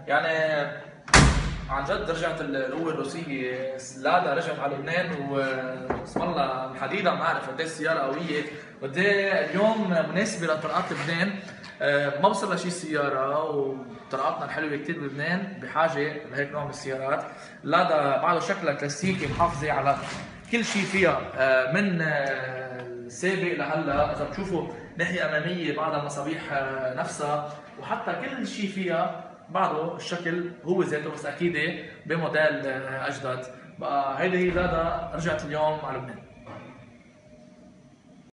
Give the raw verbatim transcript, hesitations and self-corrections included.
يعني عن جد رجعت القوة الروسية، لادا رجعت على لبنان، وبسم الله الحديدة بنعرف قد ايه السيارة قوية، وقد ايه اليوم مناسبة لطرقات لبنان. آه، ما بصير لشي سيارة، وطرقاتنا الحلوة كتير بلبنان بحاجة لهيك نوع من السيارات. لادا بعده شكلها كلاسيكي محافظة على كل شيء فيها، آه، من آه، السابق لهلا. إذا بتشوفوا ناحية أمامية بعض المصابيح آه، نفسها، وحتى كل شيء فيها بعده الشكل هو ذاته، بس اكيد بموديل اجدد. بقى هيدي هي لادا رجعت اليوم على لبنان.